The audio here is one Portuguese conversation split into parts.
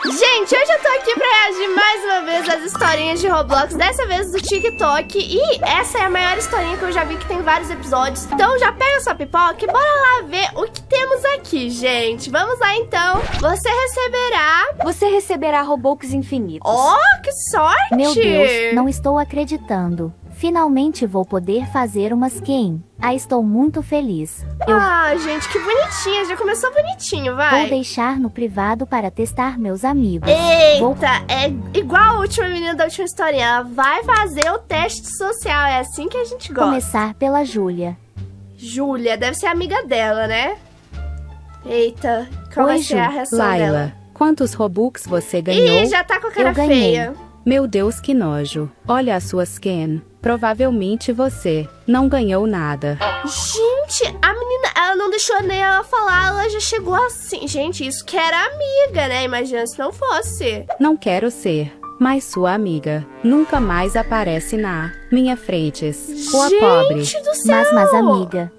Gente, hoje eu tô aqui pra reagir mais uma vez às historinhas de Roblox, dessa vez do TikTok. E essa é a maior historinha que eu já vi, que tem vários episódios. Então já pega sua pipoca e bora lá ver o que temos aqui, gente. Vamos lá então. Você receberá Robux infinitos. Oh, que sorte! Meu Deus, não estou acreditando. Finalmente vou poder fazer uma skin. Estou muito feliz. Ah, gente, que bonitinha. Já começou bonitinho, vai. Vou deixar no privado para testar meus amigos. Eita, é igual a última menina da última historinha. Ela vai fazer o teste social. É assim que a gente gosta. Começar pela Júlia. Júlia, deve ser amiga dela, né? Eita, qual vai ser a reação Laila, dela? Quantos Robux você ganhou? Ih, já tá com a cara Eu ganhei. feia. Meu Deus, que nojo. Olha a sua skin. Provavelmente você não ganhou nada. Gente, a menina, ela não deixou nem ela falar, ela já chegou assim. Gente, isso que era amiga, né? Imagina se não fosse. Não quero ser, mas sua amiga nunca mais aparece na minha frente. Sua pobre. Gente do céu! Mas amiga.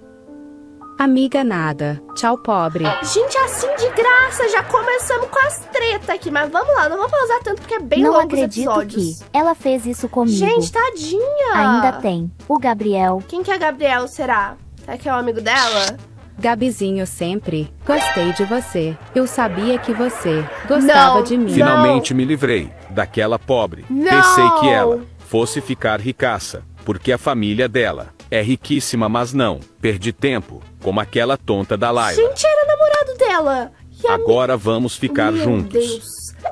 Amiga nada. Tchau, pobre. Gente, assim de graça, já começamos com as tretas aqui. Mas vamos lá, não vou pausar tanto porque é bem Não longo os acredito episódios. que ela fez isso comigo. Gente, tadinha. Ainda tem o Gabriel. Quem que é Gabriel, será? Será que é um amigo dela? Gabizinho, sempre gostei de você. Eu sabia que você gostava de mim. Finalmente me livrei daquela pobre. Não. Pensei que ela fosse ficar ricaça, porque a família dela é riquíssima, mas não. Perdi tempo, como aquela tonta da Laila. Gente, era namorado dela. E a Agora vamos ficar Meu juntos. Deus.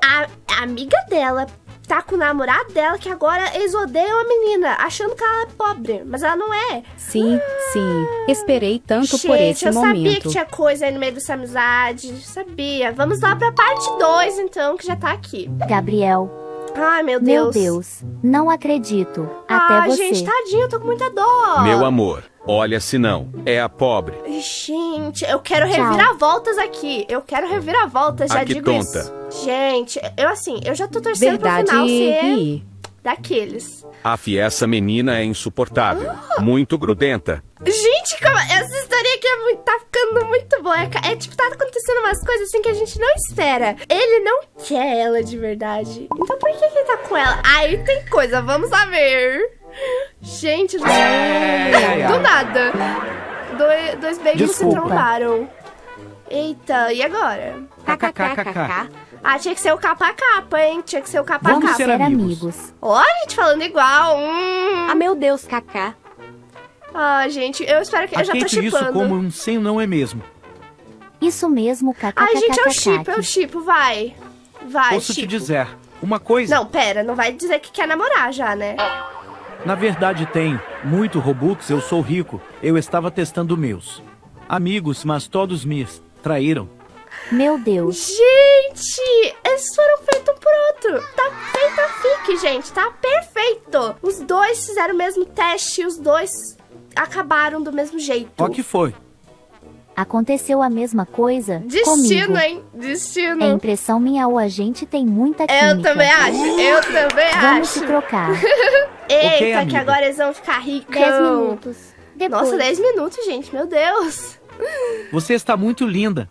A amiga dela tá com o namorado dela, que agora eles odeiam a menina, achando que ela é pobre. Mas ela não é. Sim, sim. Esperei tanto por esse eu sabia momento. que tinha coisa aí no meio dessa amizade. Sabia. Vamos lá pra parte 2, então, que já tá aqui. Gabriel. Ai, meu Meu Deus. Deus. Não acredito. Até você. Gente, tadinha, eu tô com muita dó. Meu amor, olha se não, é a pobre. Gente, eu quero Tchau. reviravoltas aqui. Eu quero reviravoltas, já Que digo tonta. isso. Gente, eu já tô torcendo pro Verdade final ser e... daqueles. Essa menina é insuportável, muito grudenta. Gente, essa história aqui tá ficando muito boa. Tipo, tá acontecendo umas coisas assim que a gente não espera. Ele não quer ela de verdade. Então por que ele tá com ela? Aí tem coisa, vamos lá ver. Gente, do nada. Dois babies se Desculpa. trombaram. Eita, e agora? Ah, tinha que ser o capa a capa, hein? Tinha que ser o capa a Vamos capa. ser amigos. Ó, a gente falando igual. meu Deus, Kaká. Ah, gente, eu espero que... Eu já tô Aceite isso shippando. como um sim ou não é mesmo. Isso mesmo, Ai, gente, eu shippo, vai. Vai, Posso te shippo. dizer, uma coisa, Não, pera, não vai dizer que quer namorar já, né? na verdade tem muito Robux, eu sou rico, eu estava testando meus amigos, mas todos me traíram. Meu Deus. Gente, eles foram feitos por outro. Tá feita a fic, gente, tá perfeito. Os dois fizeram o mesmo teste, os dois acabaram do mesmo jeito. O que foi? Aconteceu a mesma coisa Destino, comigo. hein? Destino. É impressão minha ou a gente tem muita química. Eu também acho, eu também Vamos acho. se trocar. Eita, Ok, que amiga. agora eles vão ficar ricos. 10 minutos. Depois. Nossa, 10 minutos, gente, meu Deus. Você está muito linda.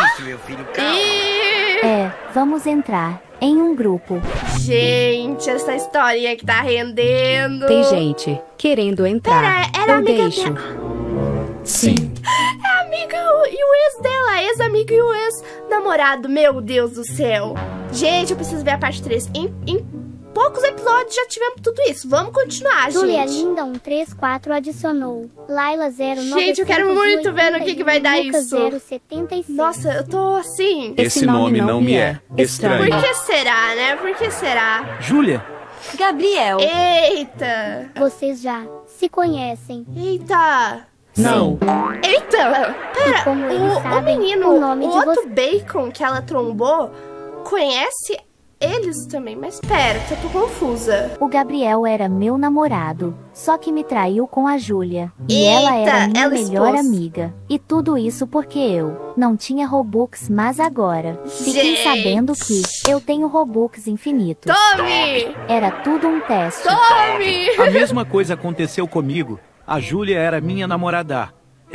É, vamos entrar em um grupo. Gente, essa historinha que tá rendendo. Tem gente querendo entrar. Pera, era Eu amiga deixo. Sim. É amiga e o ex dela, ex-amigo e o ex-namorado. Meu Deus do céu. Gente, eu preciso ver a parte 3. Em poucos episódios já tivemos tudo isso. Vamos continuar, Julia gente. Linda 134 adicionou. Laila 09. Gente, eu quero muito ver no que vai dar Lucas isso. 076. Nossa, eu tô assim. Esse nome não me é estranho. Por que será, né? Por que será? Júlia, Gabriel. Eita. Vocês já se conhecem. Eita. Não. Eita. Pera, como eles o sabem menino, o nome o de outro bacon que ela trombou, conhece eles também. Mas pera, que eu tô confusa. O Gabriel era meu namorado, só que me traiu com a Júlia. E Eita, ela era minha ela melhor expôs. amiga. E tudo isso porque eu não tinha Robux, mas agora fiquei Gente. sabendo que eu tenho Robux infinitos. Tome! Era tudo um teste. Tome! a mesma coisa aconteceu comigo. A Júlia era minha namorada. Ela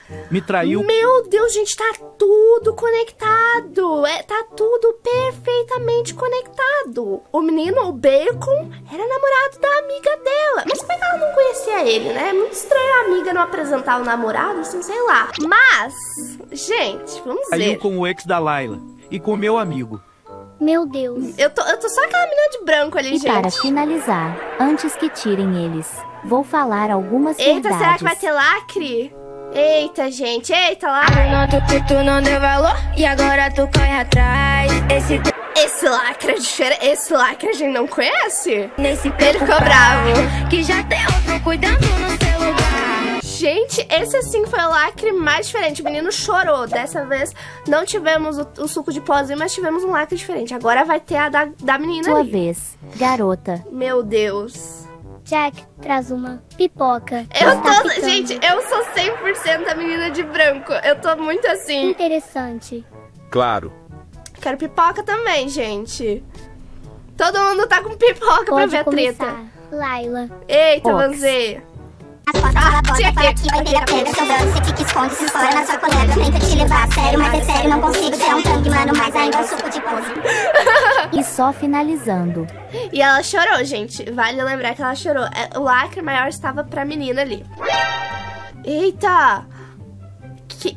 Me traiu. Meu Deus, gente, tá tudo conectado. Tá tudo perfeitamente conectado. O menino, o Bacon, era namorado da amiga dela. Mas como é que ela não conhecia ele, né? É muito estranho a amiga não apresentar o namorado, assim, sei lá. Mas, gente, vamos ver. Traiu com o ex da Layla e com meu amigo. Meu Deus. Eu tô só aquela menina de branco ali, E gente. para finalizar, antes que tirem eles, vou falar algumas Eita, verdades. será que vai ter lacre? Eita, gente, eita, lacre. Tu não deu valor e agora tu corre atrás. Esse lacre é diferente. Esse lacre a gente não conhece? Nesse Ele ficou bravo. que já tem outro cuidando no seu lugar. Gente, esse sim foi o lacre mais diferente. O menino chorou. Dessa vez não tivemos o suco de pozinho, mas tivemos um lacre diferente. Agora vai ter a da menina Sua ali. vez, garota. Meu Deus. Jack, traz uma pipoca. Eu Está tô... ficando Gente, eu sou 100% a menina de branco. Eu tô muito assim. interessante. Claro. Quero pipoca também, gente. Todo mundo tá com pipoca pra Pode ver a treta. começar. Laila. Eita, Ox. vamos ver. Tinha que vai ter a pedra sobrando. Você fica esconde, se esfora na sua colega. Tenta te levar a sério, mas é sério, não consigo. Você é um tangue, mano, mas ainda é um suco de pose. E só finalizando. E ela chorou, gente. Vale lembrar que ela chorou. O lacre maior estava pra menina ali. Eita! Que?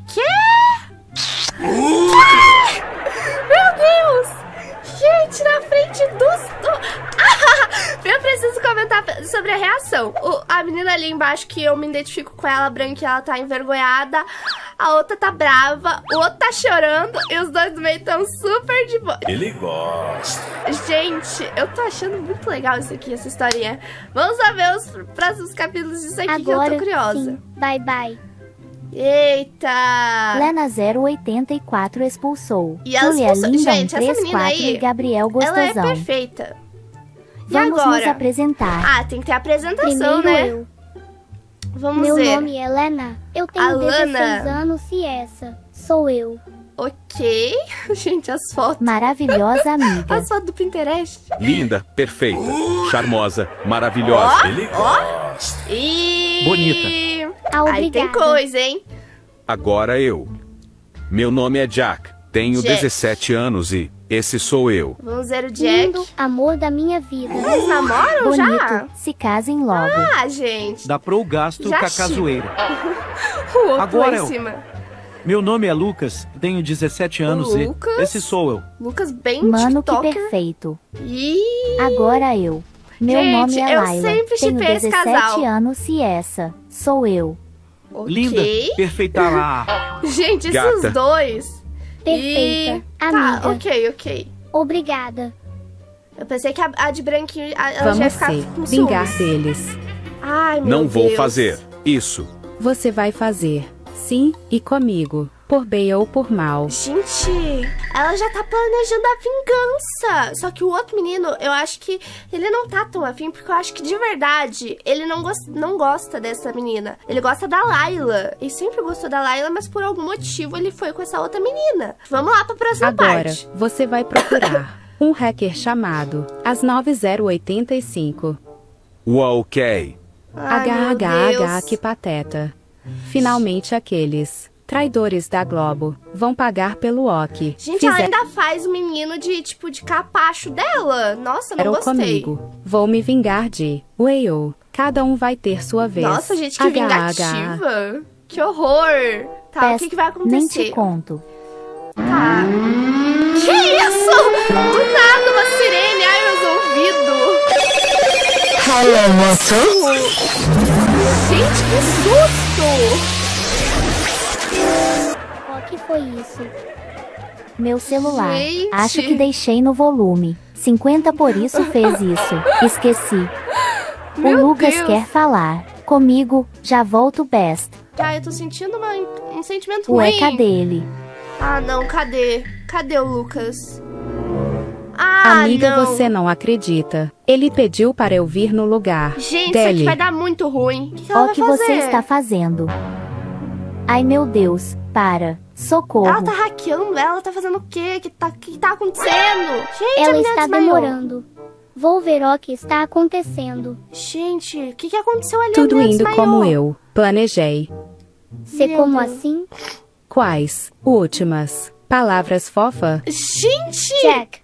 Meu Deus! Gente, na frente dos... Eu preciso comentar sobre a reação. A menina ali embaixo, que eu me identifico com ela, branca, ela tá envergonhada. A outra tá brava, o outro tá chorando. E os dois do meio estão super de boa. Ele gosta. Gente, eu tô achando muito legal isso aqui, essa historinha. Vamos lá ver os próximos capítulos disso aqui, Agora que eu tô curiosa. sim. Bye, bye. Eita! Lena 084 expulsou. E ela Julia expulsou- Linda Gente, essa menina 134 aí, e Gabriel Ela é Gostosão. perfeita. E Vamos agora? nos apresentar. Ah, tem que ter a apresentação, Primeiro né? eu. Vamos Meu ver. nome é Lena. Eu tenho A 16 Lana. anos e essa sou eu. Ok. Gente, as fotos. Maravilhosa amiga. As fotos do Pinterest. Linda, perfeita, charmosa, maravilhosa. Ele gosta. E... Bonita. Ah, Aí tem obrigada. coisa, hein? Agora eu. Meu nome é Jack, tenho Jack. 17 anos e esse sou eu. Vamos ver o Jack. Lindo, amor da minha vida. Eles namoram já? Bonito, se casem logo. Ah, gente. Dá pro gasto Já com a casoeira. O outro Agora lá em eu. cima. Meu nome é Lucas, tenho 17 anos Lucas? e esse sou eu. Lucas bem Mano, que tiktoker. perfeito. Ih, Agora eu. Meu Gente, nome é eu Laila. sempre Tenho shippei esse 17 casal. anos e essa sou eu. ok. Linda, perfeita lá. Gente, Gata. esses dois. Perfeita. Ih, Amiga. Tá, ok. Obrigada. Eu pensei que a de branquinho, ela já ia Vamos ficar ser com vingar ciúmes. deles. Ai, meu Não vou Deus. fazer isso. Você vai fazer, sim, e comigo, por bem ou por mal. Gente, ela já tá planejando a vingança. Só que o outro menino, eu acho que ele não tá tão afim, porque eu acho que de verdade ele não gosta dessa menina. Ele gosta da Layla. Ele sempre gostou da Layla, mas por algum motivo ele foi com essa outra menina. Vamos lá pra próxima Agora, parte. você vai procurar um hacker chamado As 9085. Uau, ok. Ai, meu HHH, Deus. que pateta. Finalmente aqueles traidores da Globo vão pagar pelo OK. Gente, ela ainda faz o menino de, tipo, de capacho dela. Nossa, eu não Fizeram gostei. comigo. Vou me vingar de Wayo. Cada um vai ter sua vez. Nossa, gente, que vingativa. Que horror. Tá, o Peço, que vai acontecer? nem te conto. Tá. Que isso? Do nada uma sirene. Ai, meus ouvidos. Gente, que susto. O que foi isso? Meu celular. Gente. Acho que deixei no volume. 50 por isso fez isso. Esqueci. Meu o Lucas Deus. quer falar. Comigo, já volto best. Ai, eu tô sentindo um sentimento Ué, ruim. cadê ele? Ah, não, cadê? Cadê o Lucas? Ah, Amiga, não. você não acredita. Ele pediu para eu vir no lugar Gente, isso dele. aqui vai dar muito ruim. O que ela Ó o vai que fazer? você está fazendo. Ai meu Deus, para. Socorro. Ela tá hackeando, ela tá fazendo o quê? O que tá acontecendo? Gente, a Ela menina está desmaiou. demorando. Vou ver o que está acontecendo. Gente, o que aconteceu ali? A Tudo menina indo desmaiou. como eu planejei. Cê Meu como Deus. assim? Quais? Últimas. Palavras fofa? Gente! Jack.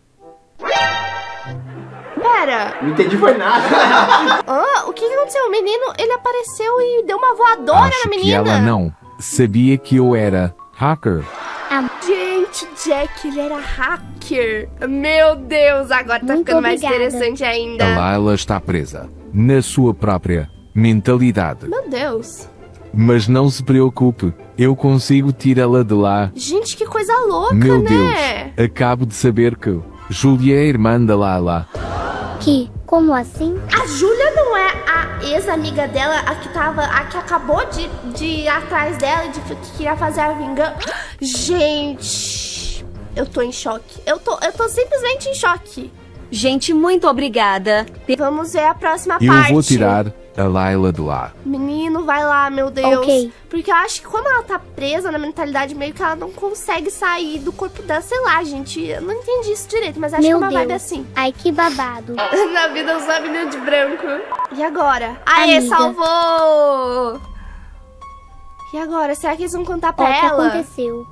Pera. Não entendi foi nada. O que aconteceu? O menino, ele apareceu e deu uma voadora Acho na que menina. ela não sabia que eu era hacker. Gente, Jack, ele era hacker. Meu Deus, agora tá Muito ficando mais obrigada. interessante ainda. A Layla está presa na sua própria mentalidade. Meu Deus. Mas não se preocupe, eu consigo tirá-la de lá. Gente, que coisa louca, Meu né? Deus, acabo de saber que Júlia é a irmã da Layla. Como assim? A Júlia não é a ex-amiga dela, a que acabou de ir atrás dela e que queria fazer a vingança. Gente, eu tô em choque. Eu tô simplesmente em choque. Gente, muito obrigada. Vamos ver a próxima Eu parte. vou tirar a Layla de lá. Menino, vai lá, meu Deus. Ok. Porque eu acho que como ela tá presa na mentalidade, meio que ela não consegue sair do corpo dela. Sei lá, gente. Eu não entendi isso direito, mas acho que é Meu uma vibe Deus. assim. Ai, que babado. Na vida eu sou a menina de branco. E agora? Aê, Amiga. salvou! E agora? Será que eles vão contar Ó, pra o que ela? aconteceu?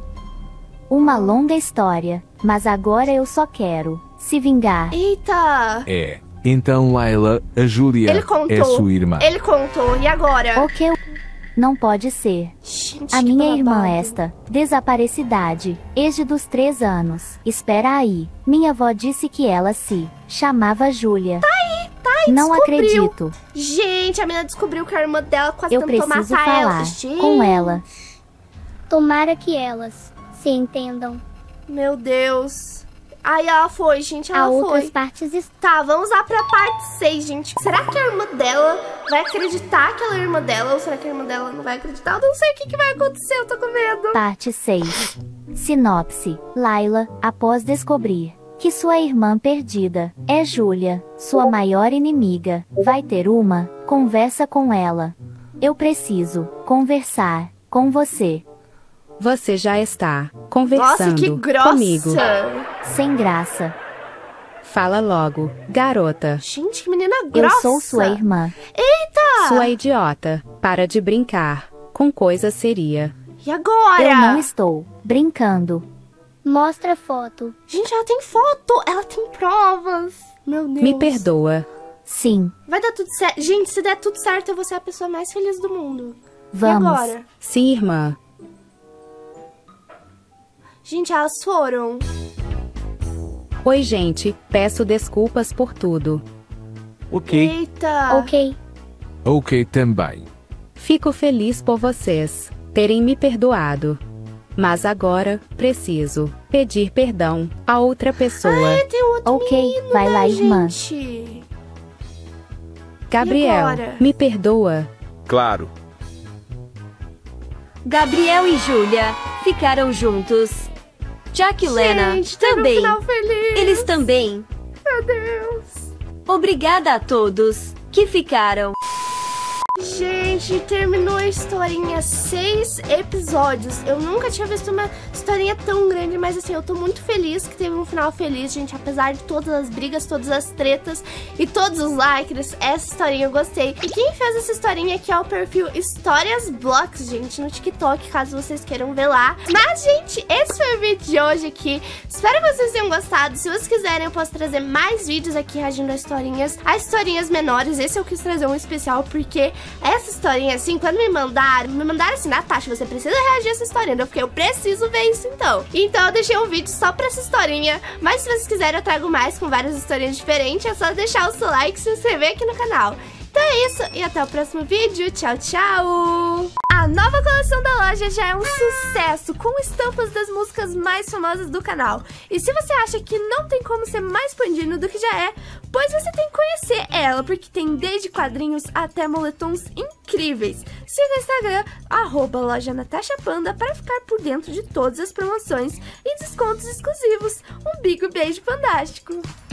Uma longa história, mas agora eu só quero se vingar. Eita! É. Então Layla, a Júlia Ele contou. é sua irmã. Ele contou. E agora? O que? Não pode ser. Gente, A que minha babado. irmã esta, desaparecidade, desde dos 3 anos. Espera aí, minha avó disse que ela se chamava Júlia. Tá aí, Não descobriu. acredito. Gente, a menina descobriu que a irmã dela quase Eu tentou preciso matar ela. falar Gente. com ela. Tomara que elas se entendam. Meu Deus. Aí ela foi, gente, Há ela outras foi. partes Tá, vamos lá pra parte 6, gente. Será que a irmã dela vai acreditar que ela é irmã dela? Ou será que a irmã dela não vai acreditar? Eu não sei o que vai acontecer, eu tô com medo. Parte 6. Sinopse. Layla, após descobrir que sua irmã perdida é Júlia, sua maior inimiga, vai ter uma conversa com ela. Eu preciso conversar com você. Você já está Nossa, conversando que grossa. comigo. Sem graça. Fala logo, garota. Gente, que menina grossa. Eu sou sua irmã. Eita! Sua idiota. Para de brincar com coisa seria. E agora? Eu não estou brincando. Mostra foto. Gente, ela tem foto. Ela tem provas. Meu Deus. Me perdoa. Sim, Vai dar tudo certo. Gente, se der tudo certo, eu vou ser a pessoa mais feliz do mundo. vamos. E agora? Sim, irmã. Gente, elas foram. Oi, gente. Peço desculpas por tudo. Ok. Eita. Ok. Ok também. Fico feliz por vocês terem me perdoado. Mas agora preciso pedir perdão a outra pessoa. Tem outro Ok, menino, vai né, lá, irmã. gente? Gabriel, agora? me perdoa. Claro. Gabriel e Júlia ficaram juntos. Jack e Lena Gente, teve um também. final feliz. Eles também. Meu Deus. Obrigada a todos que ficaram. Gente, terminou a historinha, 6 episódios. Eu nunca tinha visto uma historinha tão grande, mas assim, eu tô muito feliz que teve um final feliz, gente. Apesar de todas as brigas, todas as tretas e todos os likes, essa historinha eu gostei. E quem fez essa historinha aqui é o perfil Histórias Blocks, gente, no TikTok, caso vocês queiram ver lá. Mas, gente, esse foi o vídeo de hoje aqui. Espero que vocês tenham gostado. Se vocês quiserem, eu posso trazer mais vídeos aqui reagindo a historinhas menores. Esse eu quis trazer um especial, porque essa historinha, assim, quando me mandaram assim, Natasha, você precisa reagir a essa historinha. Eu fiquei, eu preciso ver isso então. Então eu deixei um vídeo só pra essa historinha. Mas se vocês quiserem, eu trago mais com várias historinhas diferentes. É só deixar o seu like e se inscrever aqui no canal. Então é isso, e até o próximo vídeo. Tchau, tchau! A nova coleção da loja já é um sucesso, com estampas das músicas mais famosas do canal. E se você acha que não tem como ser mais pandino do que já é, pois você tem que conhecer ela, porque tem desde quadrinhos até moletons incríveis. Siga o Instagram, @loja_NatashaPanda, para ficar por dentro de todas as promoções e descontos exclusivos. Um big beijo fantástico!